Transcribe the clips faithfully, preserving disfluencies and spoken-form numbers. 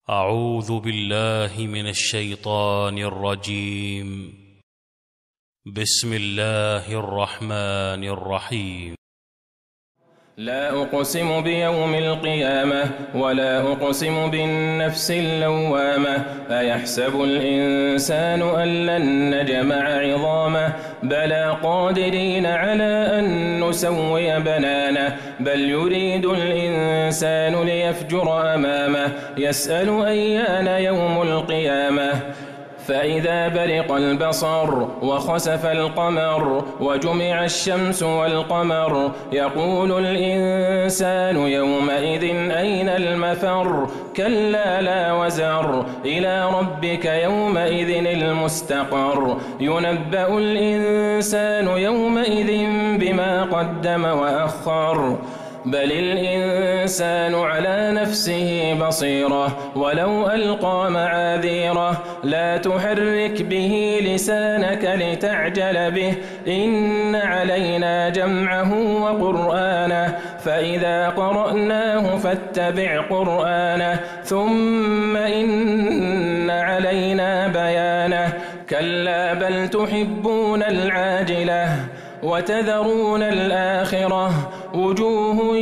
أعوذ بالله من الشيطان الرجيم. بسم الله الرحمن الرحيم. لا أقسم بيوم القيامة ولا أقسم بالنفس اللوامة أيحسب الإنسان أن لن نجمع عظامه بلى قادرين على أن نسوي بنانه بل يريد الإنسان ليفجر أمامه يسأل أيان يوم القيامة فإذا برق البصر وخسف القمر وجمع الشمس والقمر يقول الإنسان يومئذ أين المفر كلا لا وزر إلى ربك يومئذ المستقر ينبأ الإنسان يومئذ بما قدم وأخر بل الإنسان على نفسه بصيرة ولو ألقى معاذيره لا تحرك به لسانك لتعجل به إن علينا جمعه وقرآنه فإذا قرأناه فاتبع قرآنه ثم إن علينا بيانه كلا بل تحبون العاجلة وتذرون الآخرة وجوه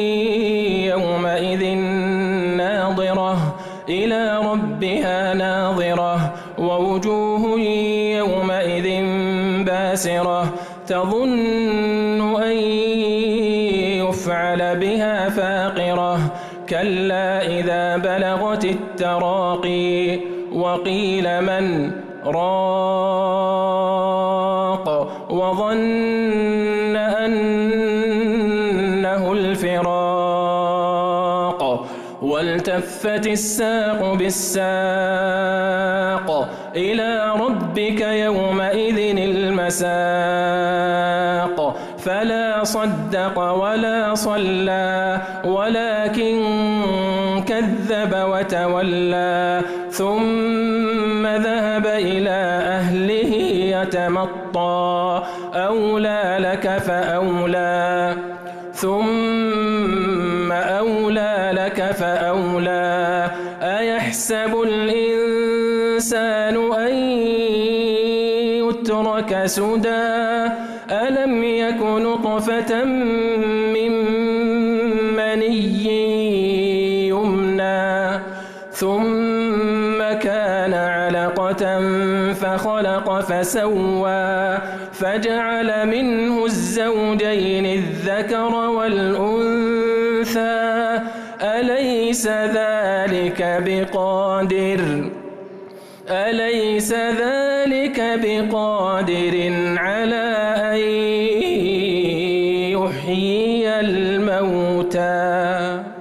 يومئذ ناظرة إلى ربها ناظرة ووجوه يومئذ باسرة تظن أن يفعل بها فاقرة كلا إذا بلغت التراقي وقيل من راق وظن أنه الفراق والتفت الساق بالساق إلى ربك يومئذ المساق فلا صدق ولا صلى ولكن كذب وتولى ثم ذهب إلى أهله يتمطى أولى لك فأولى ثم أولى لك فأولى أيحسب الإنسان أن يترك سدى ألم يك نطفة من مني يمنى ثم كان علقة فخلق فسوى فجعل منه الزوجين الذكر والأنثى أليس ذلك بقادر أليس ذلك بقادر على أن يحيي الموتى.